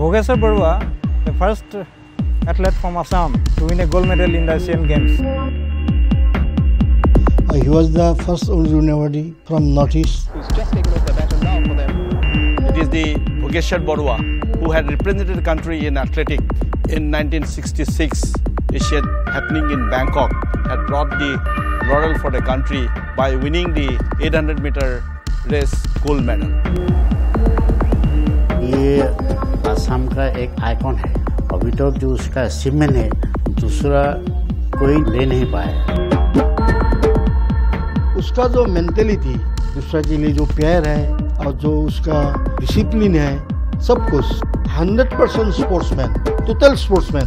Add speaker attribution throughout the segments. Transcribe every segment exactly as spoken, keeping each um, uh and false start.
Speaker 1: Bhogeshwar Borua, the first athlete from Assam to win a gold medal in the Asian Games.
Speaker 2: Uh, he was the first Arjuna awardee from Northeast.
Speaker 3: Who's just taken off the baton now for them.
Speaker 4: It is the Bhogeshwar Borua who had represented the country in athletics in nineteen sixty-six Asian happening in Bangkok, had brought the laurel for the country by winning the eight hundred meter race gold medal.
Speaker 5: ये असम का एक icon है। अभी तक जो उसका achievement है दूसरा कोई ले नहीं पाया।
Speaker 2: उसका जो मेंटेलिटी, दूसरा के लिए जो प्यार है और जो उसका डिसिप्लिन है, सब कुछ hundred percent sportsman, total sportsman.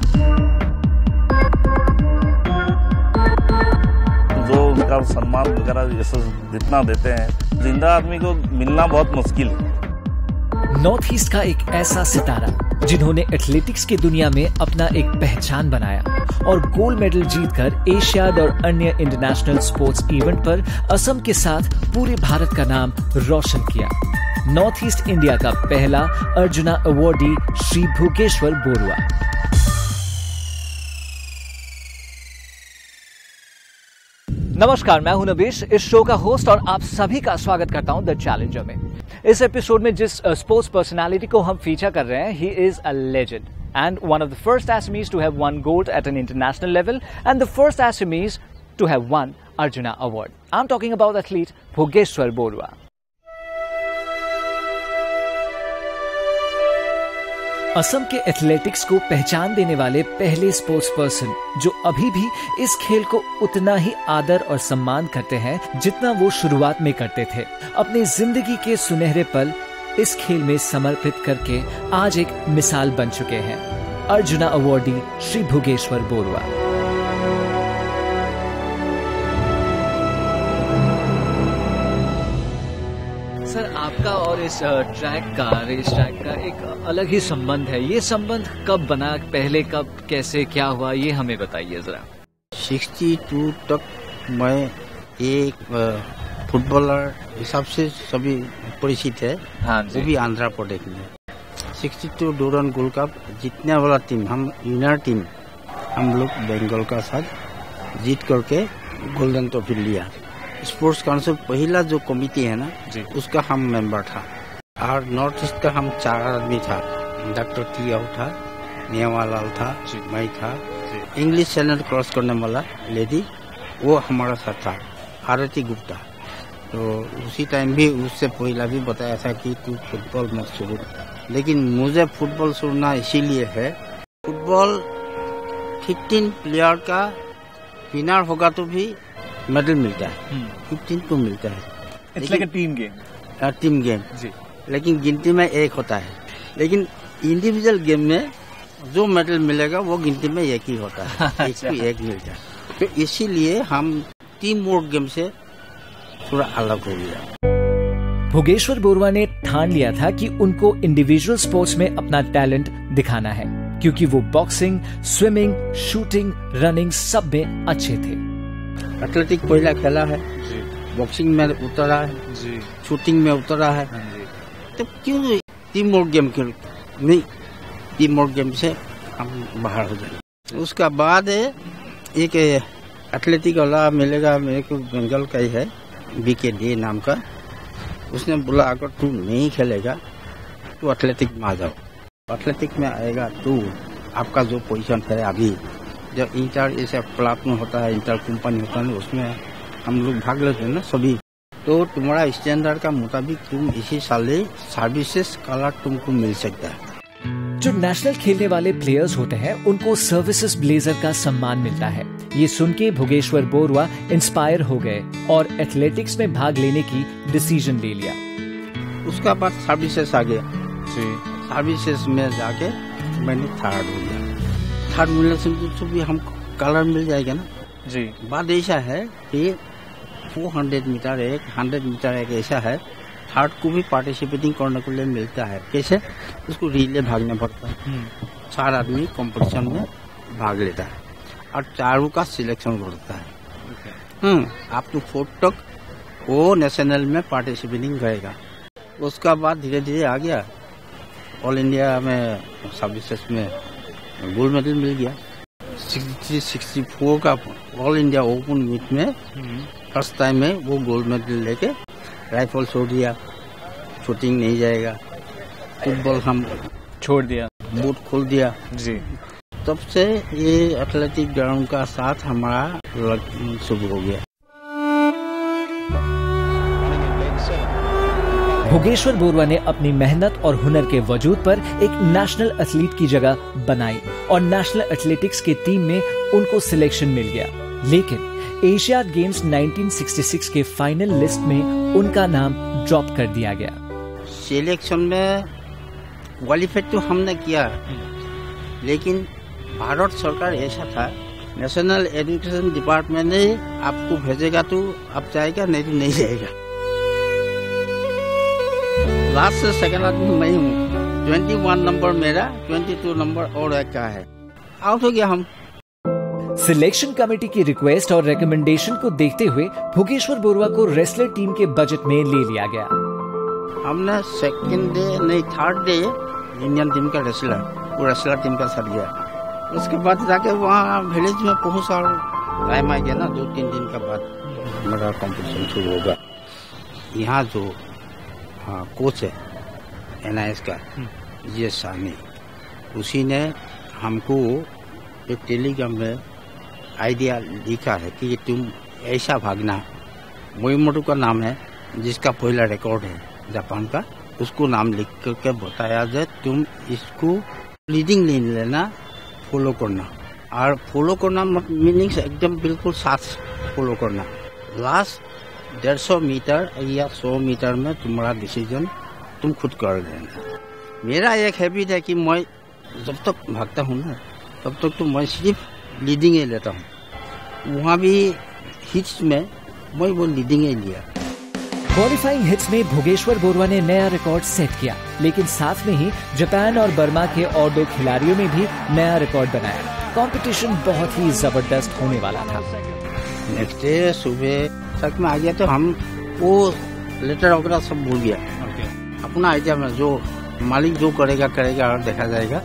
Speaker 6: जो उनका सम्मान वगैरह जितना देते हैं, जिंदा आदमी को मिलना बहुत मुश्किल है।
Speaker 7: नॉर्थ ईस्ट का एक ऐसा सितारा जिन्होंने एथलेटिक्स की दुनिया में अपना एक पहचान बनाया और गोल्ड मेडल जीतकर एशियाड और अन्य इंटरनेशनल स्पोर्ट्स इवेंट पर असम के साथ पूरे भारत का नाम रोशन किया। नॉर्थ ईस्ट इंडिया का पहला अर्जुना अवार्डी श्री भोगेश्वर बोरुआ। नमस्कार, मैं हूं नबीश, इस शो का होस्ट, और आप सभी का स्वागत करता हूं द चैलेंजर में। इस एपिसोड में जिस स्पोर्ट्स पर्सनालिटी को हम फीचर कर रहे हैं, he is a legend and one of the first Assamese to have won gold at an international level and the first Assamese to have won Arjuna Award. I'm talking about athlete Bhogeshwar Borua. Assam के athletics को पहचान देने वाले पहले sports person जो अभी भी इस खेल को उतना ही आदर और सम्मान करते हैं जितना वो शुरुआत में करते थे। अपनी जिंदगी के सुनहरे पल इस खेल में समर्पित करके आज एक मिसाल बन चुके हैं। अर्जुना अवार्डी श्री भोगेश्वर बोरुआ। सर, आपका और इस ट्रैक का, रेस ट्रैक का एक अलग ही संबंध है। ये संबंध कब बना, पहले कब, कैसे, क्या हुआ, ये हमें बताइए जरा।
Speaker 5: बासठ तक मैं एक फुटबॉलर हिसाब से सभी परिचित है।
Speaker 7: हाँ,
Speaker 5: वो भी आंध्र प्रदेश में। बासठ डूरन गोल्ड कप जीतने वाला टीम, हम विनर टीम, हम लोग बंगाल का साथ जीत करके गोल्डन ट्रॉफी लिया। स्पोर्ट्स काउंसिल पहला जो कमिटी है ना, उसका हम मेंबर था। और नॉर्थ ईस्ट का हम चार आदमी था। डॉक्टर तियाव था, नेवालाल था, मैं था, इंग्लिश चैनल क्रॉस करने वाला लेडी वो हमारा साथ था, आरती गुप्ता। तो उसी टाइम भी उससे पहला भी बताया था कि तू फुटबॉल मत शुरू, लेकिन मुझे फुटबॉल शुरूना इसीलिए है। फुटबॉल पंद्रह प्लेयर का विनर होगा तो भी मेडल मिलता है, पंद्रह को मिलता है।
Speaker 7: It's like a team game.
Speaker 5: Team game जी, लेकिन गिनती में एक होता है। लेकिन इंडिविजुअल गेम में जो मेडल मिलेगा वो गिनती में एक ही होता है, एक भी एक मिलता है। तो इसीलिए हम टीम वर्क गेम से थोड़ा अलग हो गया।
Speaker 7: भोगेश्वर बोरुआ ने ठान लिया था कि उनको इंडिविजुअल स्पोर्ट्स में अपना टैलेंट दिखाना है, क्योंकि वो बॉक्सिंग, स्विमिंग, शूटिंग, रनिंग सब में अच्छे थे।
Speaker 5: एथलेटिक पहला खेला है, बॉक्सिंग में उतरा है, शूटिंग में उतरा है, तो क्यों टीम वर्क गेम खेल नहीं, टीम वर्क गेम से हम बाहर हो जाए। उसका बाद एक एथलेटिक वाला मिलेगा, मेरे को बंगाल का ही है, बीके डे नाम का। उसने बोला अगर तू नहीं खेलेगा तो एथलेटिक में आ जाओ, एथलेटिक में आएगा तो आपका जो पोजीशन है अभी जो इंटर ऐसे प्लाट में होता है, इंटर कंपनी होता है, उसमें हम लोग भाग लेते हैं ना सभी। तो तुम्हारा स्टैंडर्ड का मुताबिक तुम इसी साल सर्विसेज कलर तुमको मिल सकता है।
Speaker 7: जो नेशनल खेलने वाले प्लेयर्स होते हैं उनको सर्विसेज ब्लेजर का सम्मान मिलता है। ये सुन के भोगेश्वर बोरुआ इंस्पायर हो गए और एथलेटिक्स में भाग लेने की डिसीजन ले लिया।
Speaker 5: उसका बाद सर्विसेज आ गया, सर्विसेज में जाके मैंने थर्ड हो गया। थर्ड मिलने से तो भी हमको कलर मिल जाएगा ना जी। बात ऐसा है कि चार सौ मीटर एक, सौ मीटर एक ऐसा है, थर्ड को भी पार्टिसिपेटिंग करने के लिए मिलता है। कैसे? उसको रिले भागना पड़ता है, चार आदमी कंपटीशन में भाग लेता है और चारों का सिलेक्शन होता है। हम्म आप तो फोर्थ तक वो नेशनल में पार्टिसिपेटिंग करेगा। उसका बाद धीरे धीरे आ गया ऑल इंडिया में सर्विसेज में गोल्ड मेडल मिल गया। सिक्सटी सिक्सटी फोर का ऑल इंडिया ओपन मीट में फर्स्ट टाइम में वो गोल्ड मेडल लेके राइफल छोड़ दिया, शूटिंग नहीं जाएगा, फुटबॉल हम
Speaker 8: छोड़ दिया,
Speaker 5: बूट खोल दिया
Speaker 8: जी।
Speaker 5: तब से ये एथलेटिक ग्राउंड का साथ हमारा शुरू हो गया।
Speaker 7: भोगेश्वर बोरवा ने अपनी मेहनत और हुनर के वजूद पर एक नेशनल एथलीट की जगह बनाई और नेशनल एथलेटिक्स के टीम में उनको सिलेक्शन मिल गया। लेकिन Asiad games nineteen sixty six के फाइनल लिस्ट में उनका नाम ड्रॉप कर दिया गया।
Speaker 5: सिलेक्शन में क्वालिफाई तो हमने किया, लेकिन भारत सरकार ऐसा था, नेशनल एजुकेशन डिपार्टमेंट ने आपको भेजेगा तो आप जाएगा, नहीं तो नहीं जाएगा। लास्ट से सेकेंड आदमी मैं हूँ, ट्वेंटी वन नंबर मेरा, ट्वेंटी टू नंबर और एक का है, आउट हो गया हम।
Speaker 7: सिलेक्शन कमेटी की रिक्वेस्ट और रिकमेंडेशन को देखते हुए भोगेश्वर बोरवा को रेसलर टीम के बजट में ले लिया गया।
Speaker 5: हमने सेकेंड डे नहीं थर्ड डे इंडियन टीम का रेसलर, वो रेसलर टीम का सर गया। उसके बाद जाके वहाँ विलेज में पहुँचा और टाइम आ गया ना, दो तीन दिन के बाद मेरा कॉम्पिटिशन शुरू होगा। यहाँ जो हाँ कोच है एन आई एस का जी एस साहनी, उसी ने हमको एक टेलीग्राम में आइडिया लिखा है कि तुम ऐसा भागना, मोइमोटो का नाम है जिसका पहला रिकॉर्ड है जापान का, उसको नाम लिख करके बताया जाए, तुम इसको लीडिंग ले लेना, फॉलो करना। और फॉलो करना मीनिंग्स एकदम बिल्कुल साथ फॉलो करना। लास्ट डेढ़ सौ मीटर या सौ मीटर में तुम्हारा डिसीजन तुम खुद कर लेना। मेरा एक हैबिट है कि मैं जब तक भागता हूँ ना, तब तक तो मैं सिर्फ लीडिंग ही लेता हूँ। वहाँ भी हिट्स में मैं वो लीडिंग ही लिया।
Speaker 7: क्वालिफाइंग हिट्स में भोगेश्वर बोरवा ने नया रिकॉर्ड सेट किया, लेकिन साथ में ही जापान और बर्मा के और दो खिलाड़ियों ने भी नया रिकॉर्ड बनाया। कंपटीशन बहुत ही जबरदस्त होने वाला था।
Speaker 5: नेक्स्ट डे सुबह तक में आ गया तो हम वो लेटर वगैरह सब भूल गया। okay. अपना आइडिया में जो मालिक जो करेगा करेगा और देखा जाएगा।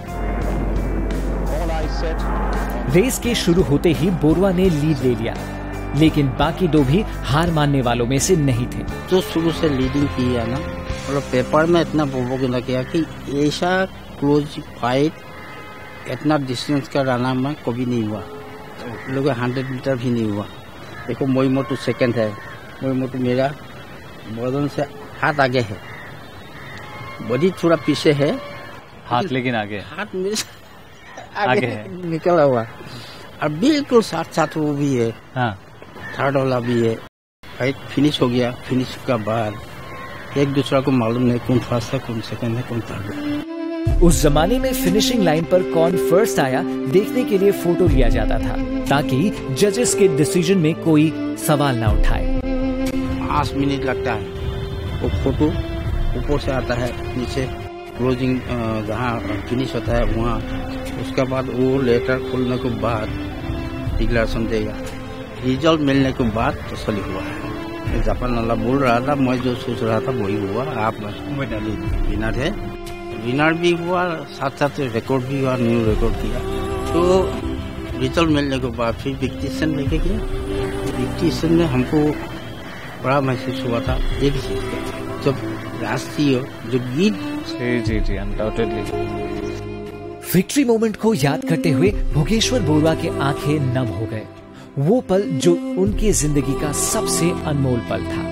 Speaker 7: रेस के शुरू होते ही बोरवा ने लीड ले लिया, लेकिन बाकी दो भी हार मानने वालों में से नहीं थे।
Speaker 5: जो शुरू से लीडिंग किया ना, और पेपर में इतना प्रोपोगेंडा किया कि ऐसा क्लोज फाइट इतना डिस्टेंस का रना में कभी नहीं हुआ। लोग हंड्रेड मीटर भी नहीं हुआ। देखो मोइमोटो सेकंड है, मोइमोटो मेरा बदन से हाथ आगे है, बॉडी थोड़ा पीछे है,
Speaker 8: हाथ लेकिन आगे,
Speaker 5: हाथ मेरे आगे,
Speaker 8: आगे है,
Speaker 5: निकला हुआ। और बिल्कुल साथ साथ वो भी है,
Speaker 8: हाँ।
Speaker 5: थर्ड वाला भी है। फाइट फिनिश हो गया। फिनिश का बाद एक दूसरा को मालूम नहीं कौन फर्स्ट है, कौन सेकंड है, कौन थर्ड है।
Speaker 7: उस जमाने में फिनिशिंग लाइन पर कौन फर्स्ट आया देखने के लिए फोटो लिया जाता था, ताकि जजेस के डिसीजन में कोई सवाल ना उठाए।
Speaker 5: पाँच मिनट लगता है। वो फोटो ऊपर से आता है, नीचे क्लोजिंग जहाँ फिनिश होता है वहाँ। उसके बाद वो लेटर खोलने के बाद डिक्लेरेशन देगा। रिजल्ट मिलने के बाद तसली हुआ है। जापान वाला बोल रहा था, मैं जो सोच रहा था वही हुआ। आप विनर है, विनर भी हुआ, साथ साथ रिकॉर्ड भी हुआ, न्यू रिकॉर्ड किया। तो रिजल्ट मिलने के बाद फिर डिक्टेशन लेके गया। डिक्टेशन में हमको बड़ा महसूस हुआ था एक चीज का, जब राष्ट्रीय जो गीत
Speaker 8: जी जी जी अनडाउटेडली
Speaker 7: विक्ट्री मोमेंट को याद करते हुए भोगेश्वर बोरवा के आंखें नम हो गए। वो पल जो उनकी जिंदगी का सबसे अनमोल पल था।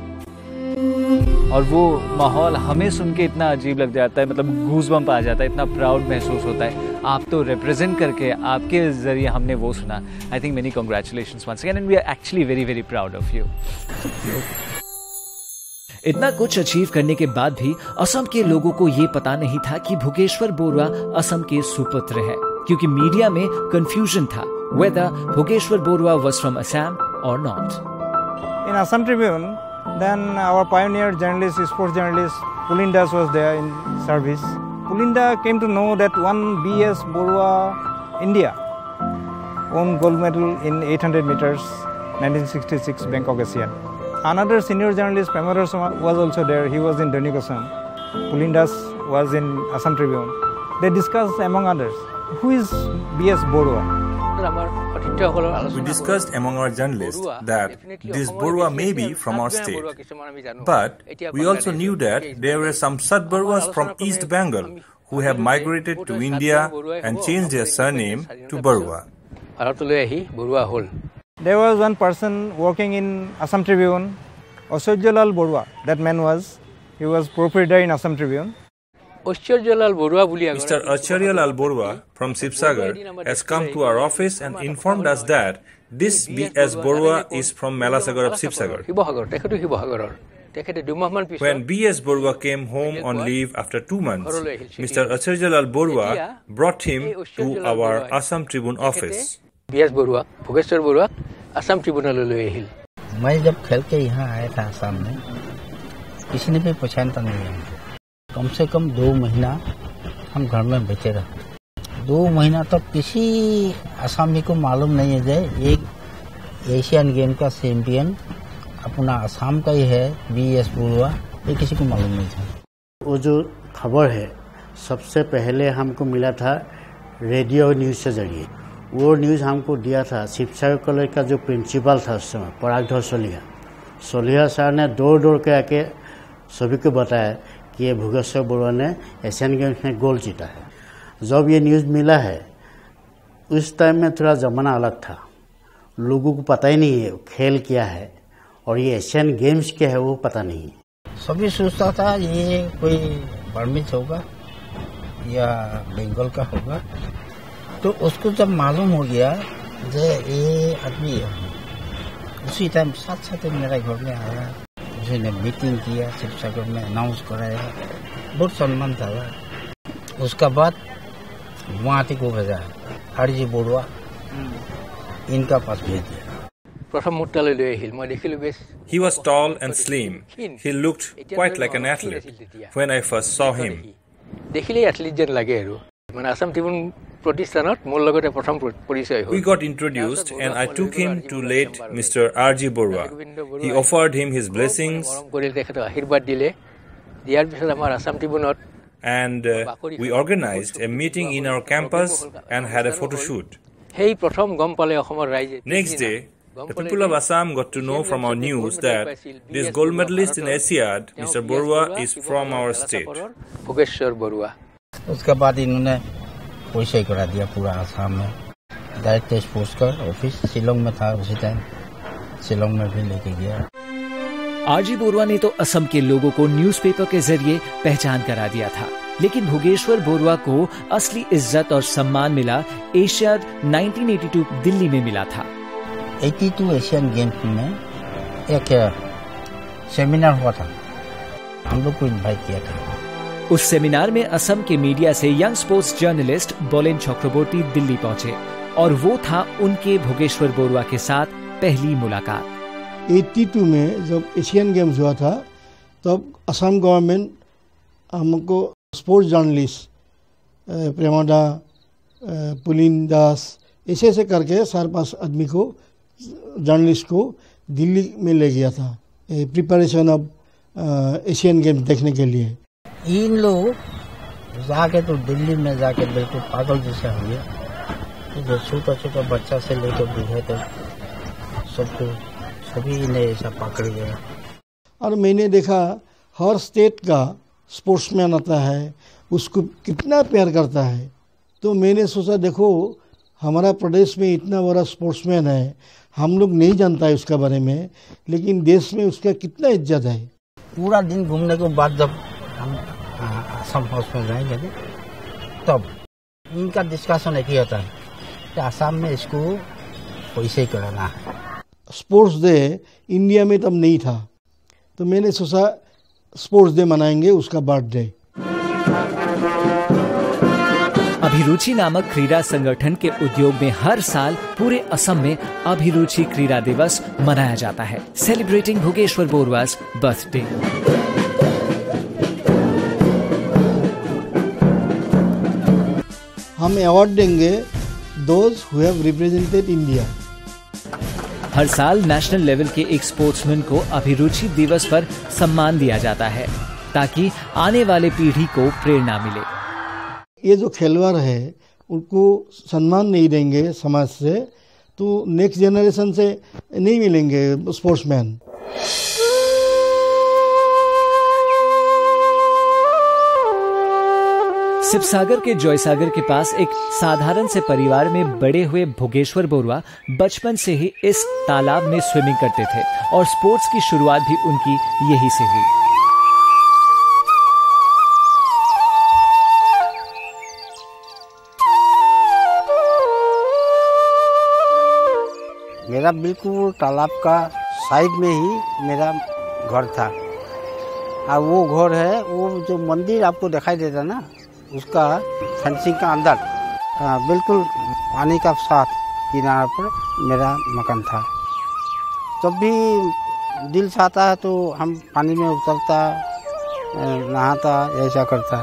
Speaker 8: और वो माहौल हमें सुन के इतना अजीब लग जाता है, मतलब गूज़बम्प आ जाता है, इतना प्राउड महसूस होता है। आप तो रिप्रेजेंट करके, आपके जरिए हमने वो सुना। I think many congratulations once again and we are actually very very proud of you. इतना कुछ अचीव करने के बाद भी असम के लोगों को ये पता नहीं था कि भोगेश्वर बोरवा असम के सुपुत्र है, क्योंकि मीडिया में कंफ्यूजन था whether Bhogeshwar Borua was from Assam or not.
Speaker 1: In Assam Tribune, then our pioneer journalist, sports journalist Pulinda was there in service. Pulinda came to know that one B S Borua, India, won gold medal in eight hundred meters, nineteen sixty-six Bangkok Asian. Another senior journalist, Pamara Soma, was also there. He was in Donik Assam. Pulinda's was in Assam Tribune. They discussed, among others, who is B S Borua.
Speaker 9: We discussed among our journalists that this Borua may be from our state. But we also knew that there were some Sat Boruas from East Bengal who have migrated to India and changed their surname to Borua.
Speaker 1: There was one person working in Assam Tribune, Aishwarya Borua. That man was, he was proprietor in Assam Tribune.
Speaker 9: Mister Aishwarya Lal Borua from Sibsagar has come to our office and informed us that this B S Borua is from Melasagar of Sibsagar. When B S Borua came home on leave after two months, Mister Aishwarya Lal Borua brought him to our Assam Tribune office.
Speaker 10: B S Borua, Bhogeshwar Borua, Assam Tribune ले हिल।
Speaker 5: मैं जब खेल के यहाँ आया था आसाम में, किसी ने भी पहचानता नहीं है। कम से कम दो महीना हम घर में बैठे रहे। दो महीना तक किसी आसामी को मालूम नहीं है कि एक एशियन गेम का चैंपियन अपना आसाम का ही है, बी एस बोरुआ, ये किसी को मालूम नहीं था।
Speaker 11: वो जो खबर है सबसे पहले हमको मिला था रेडियो न्यूज़ के जरिए। वो न्यूज़ हमको दिया था शिवसागर कॉलेज का जो प्रिंसिपल था उस समय, परागधर सोलिया। सोलिया सर ने दौड़ दौड़ के आके सभी को बताया कि ये भोगेश्वर बोरुआ ने एशियन गेम्स में गोल्ड जीता है। जब ये न्यूज़ मिला है उस टाइम में थोड़ा ज़माना अलग था, लोगों को पता ही नहीं है खेल क्या है और ये एशियन गेम्स क्या है वो पता नहीं है।
Speaker 5: सभी सोचता था ये कोई बर्मिज होगा या बंगाल का होगा, तो उसको जब मालूम हो गया कि ये आदमी है, उसी टाइम साथ साथ मेरे घर में आया, उसी ने मीटिंग किया, शिवसागर में अनाउंस कराया, बहुत सम्मान था। उसका बाद वहाँ तक को भेजा आरजी बोरुआ इनका पास भेज दिया।
Speaker 9: He was tall and slim. He looked quite like an athlete when I first saw him. We got introduced and I took him to late Mister R G Borua. He offered him his blessings and uh, we organized a meeting in our campus and had a photo shoot. Next day, the people of Assam got to know from our news that this gold medalist in Asiad, Mister Borua, is from our state.
Speaker 5: उसके बाद इन्होंने पैसा करा दिया पूरा आसाम में। Direct sports का office Shillong में था, उसी टाइम शिलोंग में भी लेके गया।
Speaker 7: आरजी बोरुआ ने तो असम के लोगों को न्यूज़पेपर के जरिए पहचान करा दिया था, लेकिन भोगेश्वर बोरुआ को असली इज्जत और सम्मान मिला एशियाड उन्नीस सौ बयासी दिल्ली में मिला था।
Speaker 5: बयासी एशियन गेम्स में एक सेमिनार हुआ था, हम लोग को इनवाइट किया था।
Speaker 7: उस सेमिनार में असम के मीडिया से यंग स्पोर्ट्स जर्नलिस्ट बोलेन चक्रवर्ती दिल्ली पहुंचे और वो था उनके भोगेश्वर बोरुआ के साथ पहली मुलाकात।
Speaker 2: बयासी में जब एशियन गेम्स हुआ था तब असम गवर्नमेंट हमको स्पोर्ट्स जर्नलिस्ट प्रेमादा, पुलिन दास, ऐसे ऐसे करके चार पांच आदमी को जर्नलिस्ट को दिल्ली में ले गया था प्रिपरेशन ऑफ एशियन गेम्स देखने के लिए।
Speaker 5: इन लोग जाके तो दिल्ली में जाके बिल्कुल पागल जैसा हो गया। जो छोटा छोटा बच्चा से लेकर बूढ़े तक सबको सभी ने ऐसा पकड़ गया।
Speaker 2: और मैंने देखा हर स्टेट का स्पोर्ट्समैन आता है, उसको कितना प्यार करता है। तो मैंने सोचा देखो हमारा प्रदेश में इतना बड़ा स्पोर्ट्समैन है, हम लोग नहीं जानता है उसका बारे में, लेकिन देश में उसका कितना इज्जत है।
Speaker 5: पूरा दिन घूमने के बाद जब हम असम हाउस में जाएंगे तब इनका डिस्कशन एक ही होता है कि असम में इसको पैसे कराना है।
Speaker 2: स्पोर्ट्स डे इंडिया में तब नहीं था, तो मैंने सोचा स्पोर्ट्स डे मनाएंगे उसका बर्थडे।
Speaker 7: अभिरुचि नामक क्रीड़ा संगठन के उद्योग में हर साल पूरे असम में अभिरुचि क्रीड़ा दिवस मनाया जाता है, सेलिब्रेटिंग भोगेश्वर बोरुआ's बर्थडे।
Speaker 2: हम अवार्ड देंगे those who have represented India.
Speaker 7: हर साल नेशनल लेवल के एक स्पोर्ट्समैन को अभिरुचि दिवस पर सम्मान दिया जाता है। ताकि आने वाले पीढ़ी को प्रेरणा मिले।
Speaker 2: ये जो खिलवाड़ है उनको सम्मान नहीं देंगे समाज से तो नेक्स्ट जनरेशन से नहीं मिलेंगे स्पोर्ट्समैन।
Speaker 7: शिवसागर के जॉयसागर के पास एक साधारण से परिवार में बड़े हुए भोगेश्वर बोरुआ बचपन से ही इस तालाब में स्विमिंग करते थे और स्पोर्ट्स की शुरुआत भी उनकी यही से हुई।
Speaker 11: मेरा बिल्कुल तालाब का साइड में ही मेरा घर था और वो घर है, वो जो मंदिर आपको दिखाई देता ना उसका फेंसिंग का अंदर बिल्कुल पानी का साथ किनारे पर मेरा मकान था। जब भी दिल चाहता है तो हम पानी में उतरता, नहाता, ऐसा करता।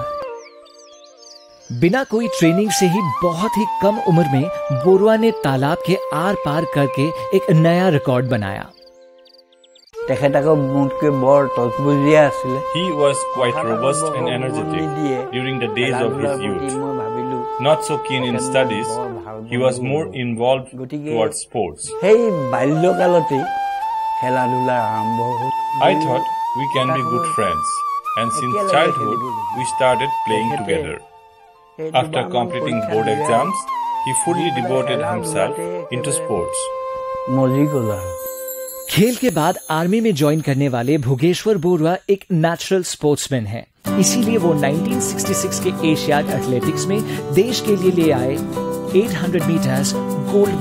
Speaker 7: बिना कोई ट्रेनिंग से ही बहुत ही कम उम्र में बोरुआ ने तालाब के आर पार करके एक नया रिकॉर्ड बनाया।
Speaker 12: He
Speaker 9: was quite robust and energetic during the days of his youth. Not so keen in studies, he was more involved towards sports. I thought we can be good friends, and since childhood we started playing together. After completing board exams, he fully devoted himself into sports.
Speaker 7: खेल के बाद army में join करने वाले भोगेश्वर बोरुआ एक natural sportsman हैं। इसीलिए वो उन्नीस सौ छियासठ के एशियाड एथलेटिक्स में देश के लिए ले आए आठ सौ metres gold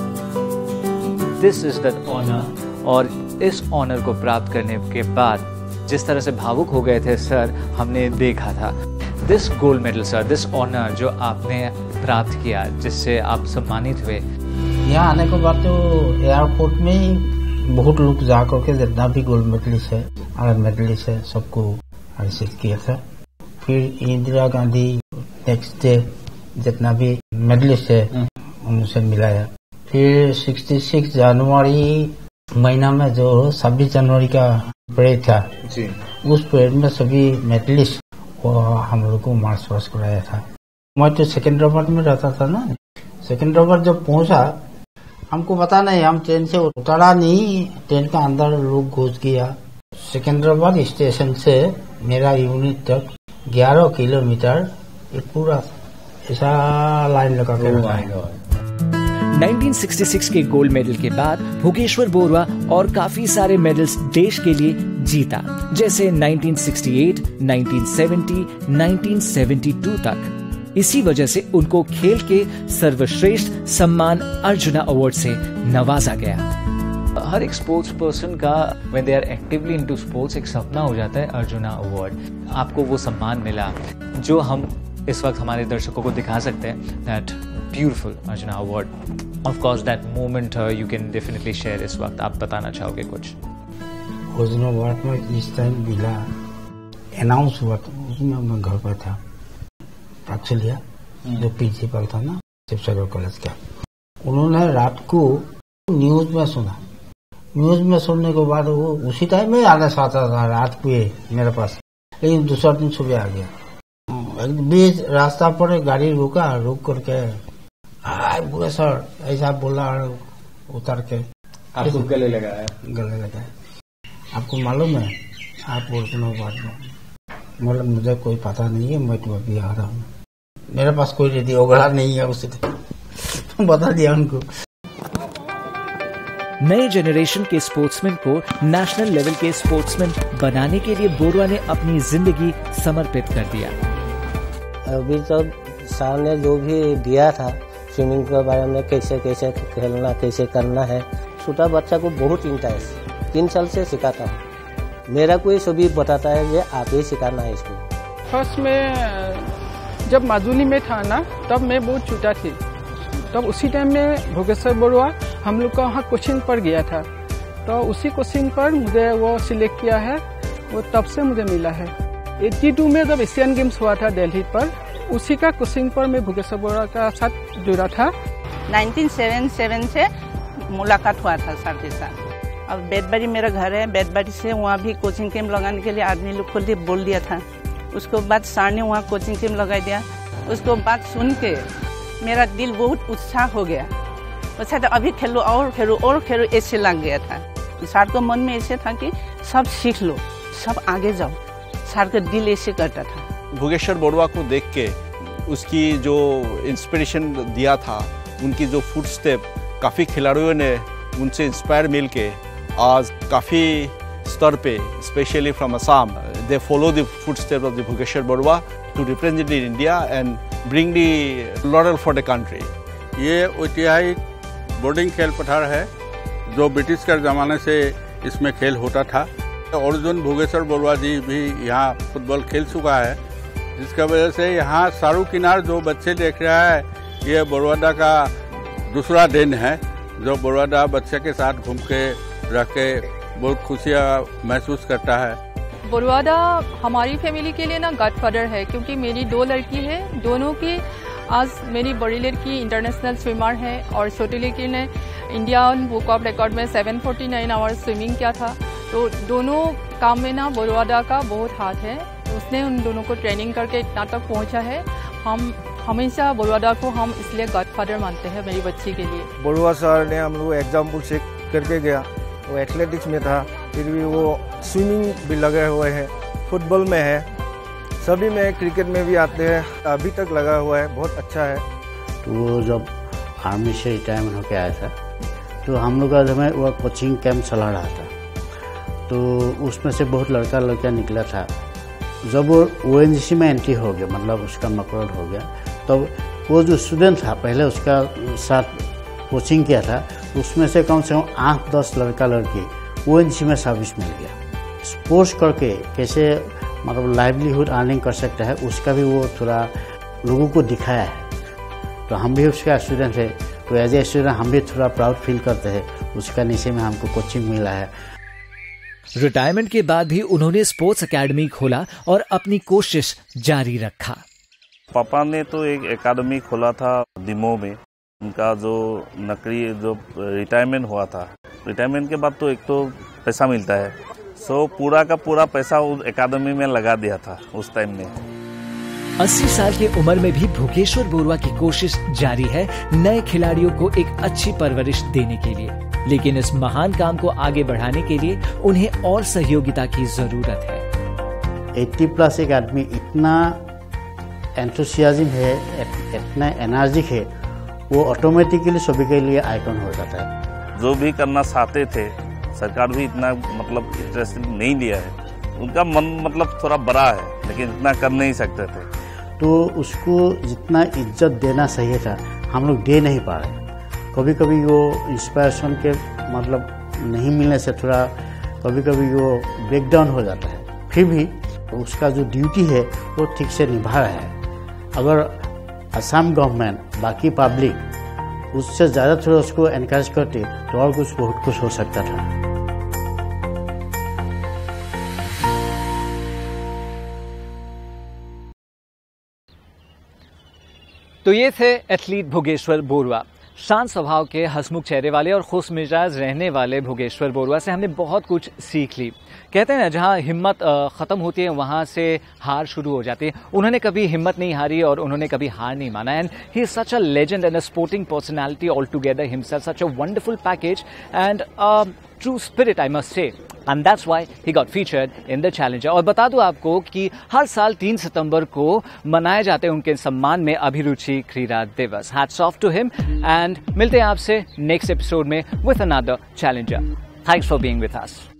Speaker 7: medal.
Speaker 8: This is that honour, और इस ऑनर को प्राप्त करने के बाद जिस तरह से भावुक हो गए थे सर, हमने देखा था। This gold medal sir, this honour जो आपने प्राप्त किया, जिससे आप सम्मानित हुए,
Speaker 11: यहाँ आने के बाद तो एयरपोर्ट में बहुत लोग जा करके जितना भी गोल्ड मेडलिस्ट है, आयरन मेडलिस्ट है, सबको रिसीव किया था। फिर इंदिरा गांधी नेक्स्ट डे जितना भी मेडलिस्ट है उनसे मिलाया। फिर छियासठ जनवरी महीना में जो छब्बीस जनवरी का परेड था जी, उस परेड में सभी मेडलिस्ट को हम लोग को मार्च पास्ट कराया था। मैं तो सिकंदराबाद में रहता था ना, सिकंदराबाद जब पहुंचा हमको पता नहीं, हम ट्रेन से उतरा नहीं, ट्रेन का अंदर लोग घुस गया। सिकंदराबाद स्टेशन से मेरा यूनिट तक ग्यारह किलोमीटर एक पूरा ऐसा लाइन लगा के रखा है।
Speaker 7: उन्नीस सौ छियासठ के गोल्ड मेडल के बाद भोगेश्वर बोरुआ और काफी सारे मेडल्स देश के लिए जीता, जैसे उन्नीस सौ अड़सठ, उन्नीस सौ सत्तर, उन्नीस सौ बहत्तर तक। इसी वजह से उनको खेल के सर्वश्रेष्ठ सम्मान अर्जुना अवार्ड से नवाजा गया।
Speaker 8: हर एक स्पोर्ट्स पर्सन का when they are actively into sports एक सपना हो जाता है अर्जुना अवार्ड। आपको वो सम्मान मिला जो हम इस वक्त हमारे दर्शकों को दिखा सकते हैं, that beautiful Arjuna award. Of course that moment you can definitely share. इस वक्त आप बताना चाहोगे कुछ?
Speaker 11: अर्जुना अवार्ड में इस टाइम मिला, अनाउंस हुआ था, उसमें मैं घर पर था। एक्चुअली जो प्रिंसिपल था ना शिवसागर कॉलेज का, उन्होंने रात को न्यूज में सुना। न्यूज में सुनने के बाद वो उसी टाइम में आना चाहता था रात को मेरे पास, लेकिन दूसरा दिन सुबह आ गया। बीच रास्ता पर गाड़ी रुका, रुक करके बुरा सर ऐसा बोला, उतर के
Speaker 8: आपको गले लगाया
Speaker 11: गले लगाया आपको मालूम है आप बोलते बाद में, मतलब मुझे कोई पता नहीं है, मैं तो अभी आ रहा हूँ, मेरे पास कोई रेडियोग्राफ नहीं है उसे तो बता दिया उनको।
Speaker 7: नए जनरेशन के स्पोर्ट्समैन को नेशनल लेवल के स्पोर्ट्समैन बनाने के लिए बोरुआ ने अपनी जिंदगी समर्पित कर दिया।
Speaker 12: अभी तक सर ने जो भी दिया था स्विमिंग के बारे में, कैसे कैसे खेलना, कैसे करना है, छोटा बच्चा को बहुत इंटरेस्ट, तीन साल से सिखाता हूँ। मेरा कोई सभी बताता है ये आप ही सिखाना है इसको।
Speaker 13: फर्स्ट में जब माजुली में था ना, तब मैं बहुत छोटा थी, तब उसी टाइम में भोगेश्वर बोरुआ हम लोग का वहाँ कोचिंग पर गया था, तो उसी कोचिंग पर मुझे वो सिलेक्ट किया है, वो तब से मुझे मिला है। बयासी में जब एशियन गेम्स हुआ था दिल्ली पर, उसी का कोचिंग पर मैं भोगेश्वर बोरुआ का साथ जुड़ा था।
Speaker 14: उन्नीस सौ सतहत्तर से मुलाकात हुआ था सर के साथ। अब बेदबाड़ी मेरा घर है, बेदबाड़ी से वहाँ भी कोचिंग कैंप लगाने के लिए आदमी लोग को लिए बोल दिया था। उसको बाद सर ने वहाँ कोचिंग कैंप लगा दिया। उसको बात सुन के मेरा दिल बहुत उत्साह हो गया। अच्छा तो अभी खेलो और खेलो और खेलो ऐसे लग गया था। सर को मन में ऐसे था कि सब सीख लो, सब आगे जाओ। सर का दिल ऐसे करता था।
Speaker 4: भोगेश्वर बरुआ को देख के उसकी जो इंस्पिरेशन दिया था, उनकी जो फुट स्टेप काफ़ी खिलाड़ियों ने उनसे इंस्पायर मिल के आज काफ़ी स्तर पे, specially from Assam, they follow the foot step of the Bhogeshwar Barua to represent India and bring the laurel for the country.
Speaker 15: ये ऐतिहासिक बोर्डिंग खेल पठार है जो ब्रिटिश के ज़माने से इसमें खेल होता था। अर्जुन भोगेश्वर बरुआ जी भी यहाँ फुटबॉल खेल चुका है, जिसका वजह से यहाँ चारों किनार जो बच्चे देख रहा है, ये बरुआदा का दूसरा दिन है जो बरुआदा बच्चे के साथ घूम के रह के बहुत खुशियाँ महसूस करता है।
Speaker 16: बरुआदा हमारी फैमिली के लिए ना गॉडफादर है, क्योंकि मेरी दो लड़की है, दोनों की आज मेरी बड़ी लड़की इंटरनेशनल स्विमर है और छोटी लड़की ने इंडियन बुक ऑफ रिकॉर्ड में seven forty nine hours swimming किया था। तो दोनों काम में ना बरुआदा का बहुत हाथ है। उसने उन दोनों को ट्रेनिंग करके इतना तक पहुंचा है। हम हमेशा बरुआदा को हम इसलिए गॉडफादर मानते हैं मेरी बच्ची के लिए।
Speaker 17: बरुआ सर ने हम लोग एग्जाम्पल से करके गया। वो एथलेटिक्स में था, फिर भी वो स्विमिंग भी लगे हुए हैं, फुटबॉल में है, सभी में, क्रिकेट में भी आते हैं, अभी तक लगा हुआ है, बहुत अच्छा है।
Speaker 11: तो वो जब आर्मी से रिटायरमेंट होकर आया था तो हम लोग का हमें वो कोचिंग कैंप चला रहा था, तो उसमें से बहुत लड़का लड़का निकला था। जब वो ओ एन जी सी में एंट्री हो गया, मतलब उसका मकरर हो गया, तब तो वो जो स्टूडेंट था पहले उसका साथ कोचिंग किया था, उसमें से कम से कम आठ दस लड़का लड़की ओ एन जी सी में सर्विस मिल गया। स्पोर्ट्स करके कैसे मतलब लाइवलीहुड अर्निंग कर सकता है, उसका भी वो थोड़ा लोगों को दिखाया है। तो हम भी उसका स्टूडेंट है, तो एज ए स्टूडेंट हम भी थोड़ा प्राउड फील करते हैं। उसका नीचे में हमको कोचिंग मिला है।
Speaker 7: रिटायरमेंट के बाद भी उन्होंने स्पोर्ट्स एकेडमी खोला और अपनी कोशिश जारी रखा।
Speaker 6: पापा ने तो एक एकेडमी खोला था दिमो में। उनका जो नकली जो रिटायरमेंट हुआ था, रिटायरमेंट के बाद तो एक तो पैसा मिलता है, सो पूरा का पूरा पैसा उस एकेडमी में लगा दिया था उस टाइम में।
Speaker 7: अस्सी साल की उम्र में भी भोगेश्वर बरुआ की कोशिश जारी है नए खिलाड़ियों को एक अच्छी परवरिश देने के लिए, लेकिन इस महान काम को आगे बढ़ाने के लिए उन्हें और सहयोगिता की जरूरत है।
Speaker 11: अस्सी प्लस एक आदमी इतना एंथुसियाज्म है, इतना एनर्जिक है, वो ऑटोमेटिकली सभी के लिए आइकन हो जाता है।
Speaker 6: जो भी करना चाहते थे सरकार भी इतना मतलब इंटरेस्ट नहीं लिया है। उनका मन मतलब थोड़ा बड़ा है, लेकिन इतना कर नहीं सकते थे।
Speaker 11: तो उसको जितना इज्जत देना चाहिए था हम लोग दे नहीं पा रहे। कभी कभी वो इंस्पिरेशन के मतलब नहीं मिलने से थोड़ा कभी कभी वो ब्रेक डाउन हो जाता है। फिर भी उसका जो ड्यूटी है वो ठीक से निभा रहा है। अगर असम गवर्नमेंट बाकी पब्लिक उससे ज़्यादा थोड़ा उसको एनकरेज करते तो और कुछ बहुत कुछ हो सकता था।
Speaker 8: तो ये थे एथलीट भोगेश्वर बरुआ। शांत स्वभाव के, हंसमुख चेहरे वाले और खुश मिजाज रहने वाले भोगेश्वर बरुआ से हमने बहुत कुछ सीख ली। कहते हैं ना, जहाँ हिम्मत ख़त्म होती है वहाँ से हार शुरू हो जाती है। उन्होंने कभी हिम्मत नहीं हारी और उन्होंने कभी हार नहीं माना। And he is such a legend and a sporting personality all together himself, such a wonderful package and true spirit I must say, and that's why he got featured in the challenger. और बता दूं आपको कि हर साल तीन सितंबर को मनाए जाते हैं उनके सम्मान में अभिरुचि क्रीड़ा दिवस। Hats off to him and मिलते हैं आपसे नेक्स्ट एपिसोड में with another challenger. Thanks for being with us.